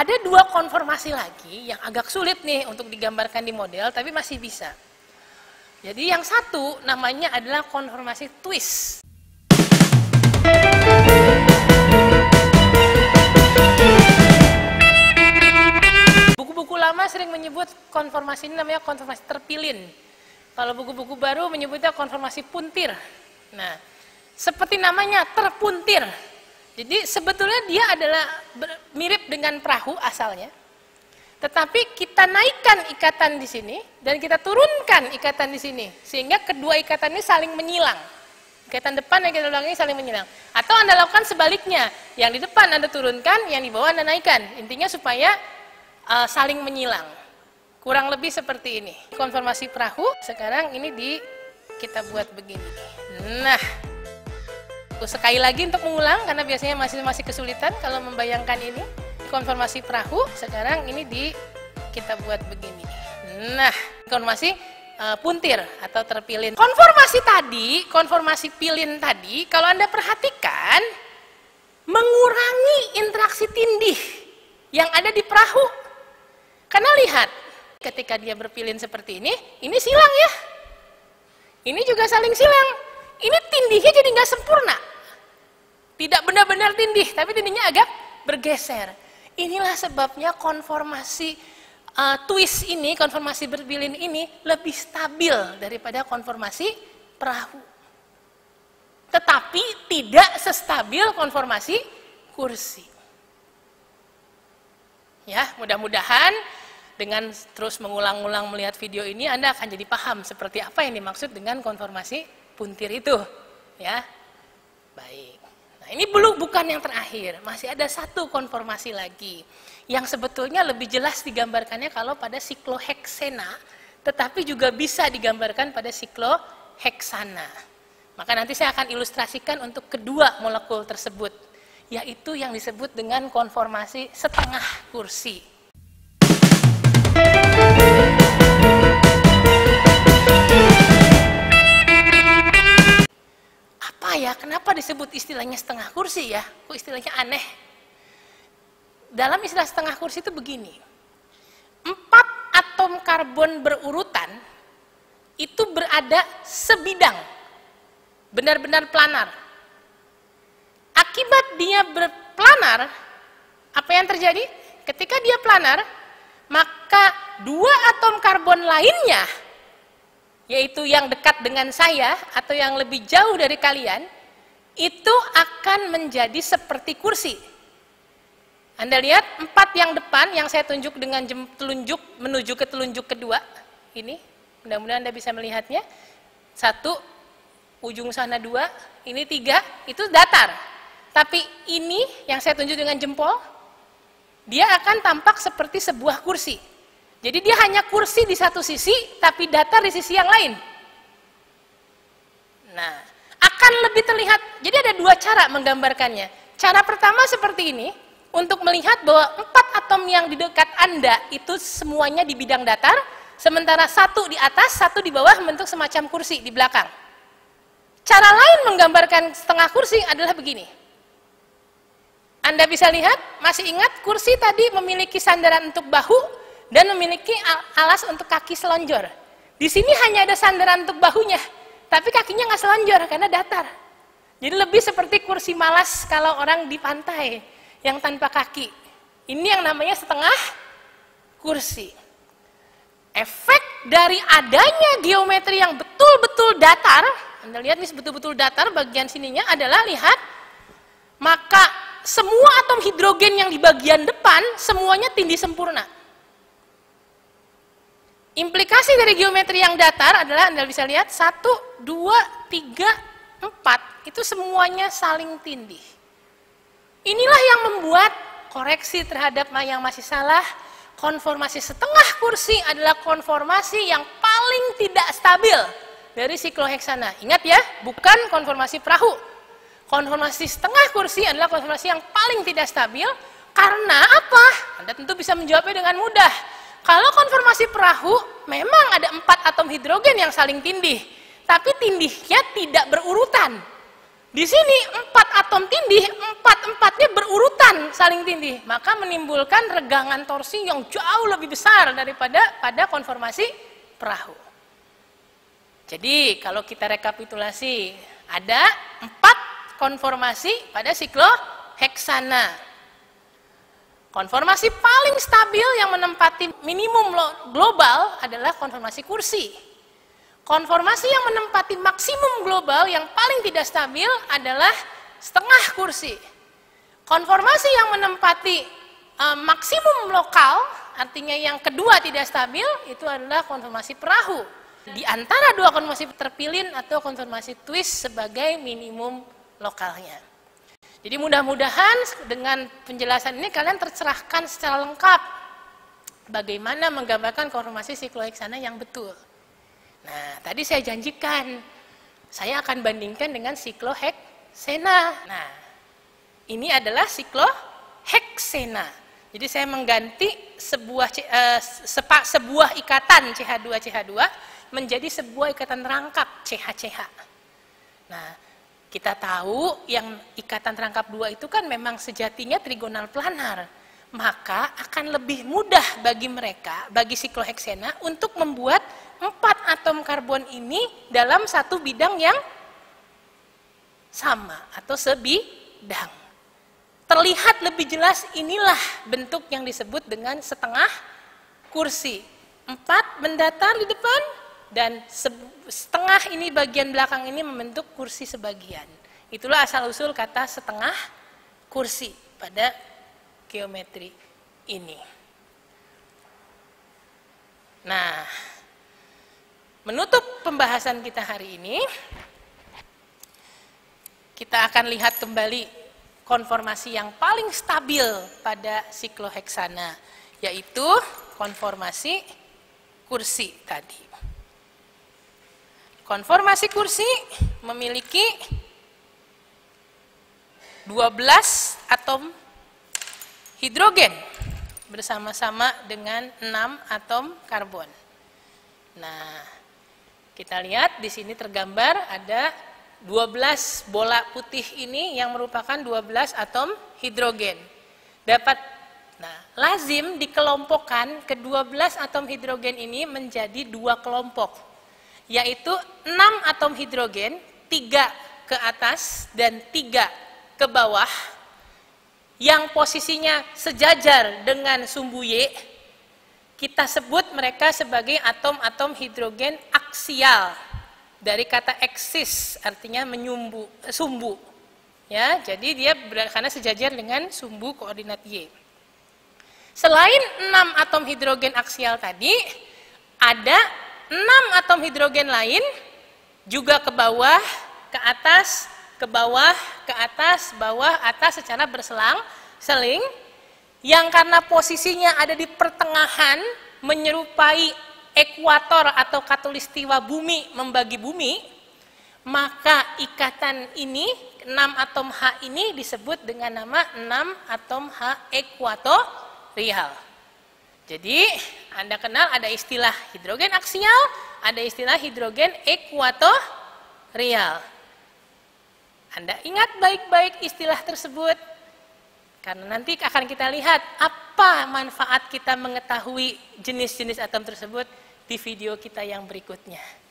Ada dua konformasi lagi yang agak sulit nih untuk digambarkan di model, tapi masih bisa. Jadi yang satu namanya adalah konformasi twist. Buku-buku lama sering menyebut konformasi ini namanya konformasi terpilin. Kalau buku-buku baru menyebutnya konformasi puntir. Nah, seperti namanya terpuntir. Jadi sebetulnya dia adalah mirip dengan perahu asalnya, tetapi kita naikkan ikatan di sini dan kita turunkan ikatan di sini, sehingga kedua ikatan ini saling menyilang. Ikatan depan dan ikatan belakang ini saling menyilang. Atau Anda lakukan sebaliknya, yang di depan Anda turunkan, yang di bawah Anda naikkan. Intinya supaya saling menyilang. Kurang lebih seperti ini. Konformasi perahu, sekarang ini kita buat begini. Nah, sekali lagi untuk mengulang, karena biasanya masih kesulitan kalau membayangkan ini. Konformasi perahu, sekarang ini kita buat begini. Nah, konformasi puntir atau terpilin. Konformasi pilin tadi, kalau Anda perhatikan, mengurangi interaksi tindih yang ada di perahu. Karena lihat, ketika dia berpilin seperti ini silang ya. Ini juga saling silang. Ini tindihnya jadi nggak sempurna. Tidak benar-benar tindih, tapi tindihnya agak bergeser. Inilah sebabnya konformasi twist ini, konformasi berpilin ini lebih stabil daripada konformasi perahu. Tetapi tidak sestabil konformasi kursi. Ya, mudah-mudahan dengan terus mengulang-ulang melihat video ini Anda akan jadi paham seperti apa yang dimaksud dengan konformasi puntir itu, ya. Baik. Nah, ini bukan yang terakhir, masih ada satu konformasi lagi yang sebetulnya lebih jelas digambarkannya kalau pada sikloheksena, tetapi juga bisa digambarkan pada sikloheksana. Maka nanti saya akan ilustrasikan untuk kedua molekul tersebut, yaitu yang disebut dengan konformasi setengah kursi. Ya, kenapa disebut istilahnya setengah kursi ya? Kok istilahnya aneh? Dalam istilah setengah kursi itu begini. 4 atom karbon berurutan itu berada sebidang. Benar-benar planar. Akibat dia berplanar, apa yang terjadi? Ketika dia planar, maka 2 atom karbon lainnya, yaitu yang dekat dengan saya atau yang lebih jauh dari kalian, itu akan menjadi seperti kursi. Anda lihat 4 yang depan yang saya tunjuk dengan telunjuk menuju ke telunjuk kedua, ini mudah-mudahan Anda bisa melihatnya. 1, ujung sana 2, ini 3, itu datar. Tapi ini yang saya tunjuk dengan jempol, dia akan tampak seperti sebuah kursi. Jadi dia hanya kursi di satu sisi, tapi datar di sisi yang lain. Nah, akan lebih terlihat, jadi ada 2 cara menggambarkannya. Cara pertama seperti ini, untuk melihat bahwa 4 atom yang di dekat Anda itu semuanya di bidang datar, sementara 1 di atas, 1 di bawah membentuk semacam kursi di belakang. Cara lain menggambarkan setengah kursi adalah begini. Anda bisa lihat, masih ingat kursi tadi memiliki sandaran untuk bahu, dan memiliki alas untuk kaki selonjor. Di sini hanya ada sandaran untuk bahunya, tapi kakinya nggak selonjor karena datar. Jadi lebih seperti kursi malas kalau orang di pantai yang tanpa kaki. Ini yang namanya setengah kursi. Efek dari adanya geometri yang betul-betul datar, Anda lihat ini betul-betul datar bagian sininya adalah, lihat, maka semua atom hidrogen yang di bagian depan semuanya tindih sempurna. Implikasi dari geometri yang datar adalah Anda bisa lihat 1, 2, 3, 4 itu semuanya saling tindih. Inilah yang membuat koreksi terhadap yang masih salah, konformasi setengah kursi adalah konformasi yang paling tidak stabil dari sikloheksana. Ingat ya, bukan konformasi perahu. Konformasi setengah kursi adalah konformasi yang paling tidak stabil. Karena apa? Anda tentu bisa menjawabnya dengan mudah. Kalau konformasi perahu, memang ada 4 atom hidrogen yang saling tindih, tapi tindihnya tidak berurutan. Di sini 4 atom tindih, 4-4-nya berurutan saling tindih, maka menimbulkan regangan torsi yang jauh lebih besar daripada pada konformasi perahu. Jadi kalau kita rekapitulasi, ada 4 konformasi pada sikloheksana. Konformasi paling stabil yang menempati minimum global adalah konformasi kursi. Konformasi yang menempati maksimum global yang paling tidak stabil adalah setengah kursi. Konformasi yang menempati maksimum lokal, artinya yang kedua tidak stabil, itu adalah konformasi perahu. Di antara dua konformasi terpilin atau konformasi twist sebagai minimum lokalnya. Jadi mudah-mudahan dengan penjelasan ini kalian tercerahkan secara lengkap bagaimana menggambarkan konformasi sikloheksana yang betul. Nah, tadi saya janjikan saya akan bandingkan dengan sikloheksena. Nah, ini adalah sikloheksena. Jadi saya mengganti sebuah ikatan CH2CH2 menjadi sebuah ikatan rangkap CH-CH. Nah, kita tahu yang ikatan rangkap 2 itu kan memang sejatinya trigonal planar. Maka akan lebih mudah bagi mereka, bagi sikloheksena untuk membuat 4 atom karbon ini dalam satu bidang yang sama atau sebidang. Terlihat lebih jelas inilah bentuk yang disebut dengan setengah kursi. 4 mendatar di depan dan setengah ini bagian belakang ini membentuk kursi sebagian. Itulah asal-usul kata setengah kursi pada geometri ini. Nah, menutup pembahasan kita hari ini, kita akan lihat kembali konformasi yang paling stabil pada sikloheksana, yaitu konformasi kursi tadi. Konformasi kursi memiliki 12 atom hidrogen bersama-sama dengan 6 atom karbon. Nah, kita lihat di sini tergambar ada 12 bola putih ini yang merupakan 12 atom hidrogen. Lazim dikelompokkan ke 12 atom hidrogen ini menjadi 2 kelompok, yaitu 6 atom hidrogen, 3 ke atas dan 3 ke bawah, yang posisinya sejajar dengan sumbu Y. Kita sebut mereka sebagai atom-atom hidrogen aksial, dari kata eksis, artinya menyumbu, sumbu. Ya, jadi dia karena sejajar dengan sumbu koordinat Y. Selain 6 atom hidrogen aksial tadi, ada 6 atom hidrogen lain juga ke bawah, ke atas, ke bawah, ke atas, bawah, atas secara berselang-seling, yang karena posisinya ada di pertengahan menyerupai ekuator atau khatulistiwa bumi membagi bumi, maka ikatan ini, 6 atom H ini disebut dengan nama 6 atom H ekuatorial. Jadi Anda kenal ada istilah hidrogen aksial, ada istilah hidrogen ekuatorial. Anda ingat baik-baik istilah tersebut, karena nanti akan kita lihat apa manfaat kita mengetahui jenis-jenis atom tersebut di video kita yang berikutnya.